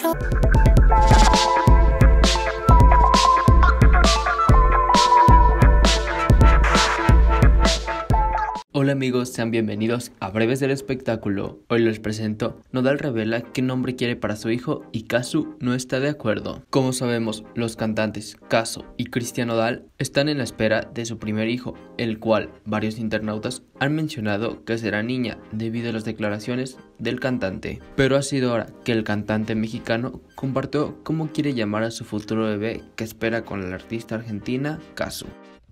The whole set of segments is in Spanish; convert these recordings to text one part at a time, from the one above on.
Hola amigos, sean bienvenidos a Breves del Espectáculo. Hoy les presento, Nodal revela qué nombre quiere para su hijo y Casu no está de acuerdo. Como sabemos, los cantantes Casu y Cristian Nodal están en la espera de su primer hijo, el cual varios internautas han mencionado que será niña debido a las declaraciones del cantante. Pero ha sido hora que el cantante mexicano compartió cómo quiere llamar a su futuro bebé que espera con la artista argentina Casu.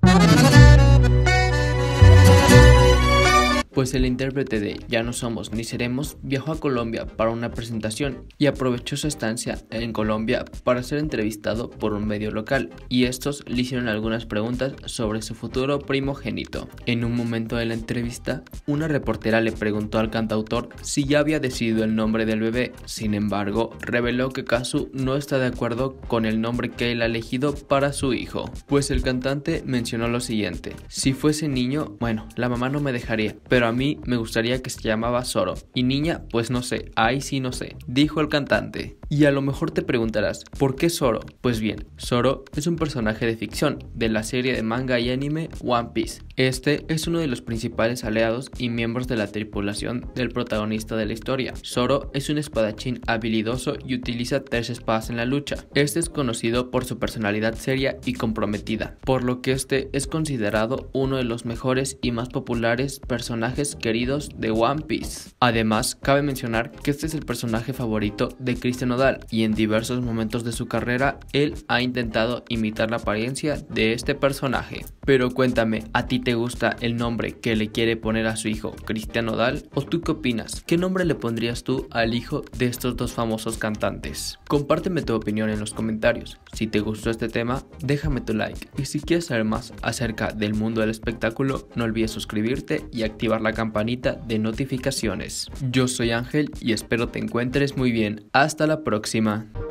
Pues el intérprete de Ya no somos ni seremos viajó a Colombia para una presentación y aprovechó su estancia en Colombia para ser entrevistado por un medio local, y estos le hicieron algunas preguntas sobre su futuro primogénito. En un momento de la entrevista, una reportera le preguntó al cantautor si ya había decidido el nombre del bebé. Sin embargo, reveló que Casu no está de acuerdo con el nombre que él ha elegido para su hijo, pues el cantante mencionó lo siguiente: si fuese niño, bueno, la mamá no me dejaría, pero a mí me gustaría que se llamaba Zoro, y niña, pues no sé, ahí sí no sé, dijo el cantante. Y a lo mejor te preguntarás, ¿por qué Zoro? Pues bien, Zoro es un personaje de ficción de la serie de manga y anime One Piece. Este es uno de los principales aliados y miembros de la tripulación del protagonista de la historia. Zoro es un espadachín habilidoso y utiliza 3 espadas en la lucha. Este es conocido por su personalidad seria y comprometida, por lo que este es considerado uno de los mejores y más populares personajes queridos de One Piece. Además, cabe mencionar que este es el personaje favorito de Cristian Nodal, y en diversos momentos de su carrera él ha intentado imitar la apariencia de este personaje. Pero cuéntame, ¿a ti te gusta el nombre que le quiere poner a su hijo Cristian Nodal? ¿O tú qué opinas? ¿Qué nombre le pondrías tú al hijo de estos dos famosos cantantes? Compárteme tu opinión en los comentarios. Si te gustó este tema, déjame tu like, y si quieres saber más acerca del mundo del espectáculo, no olvides suscribirte y activar la campanita de notificaciones. Yo soy Ángel y espero te encuentres muy bien. Hasta la próxima.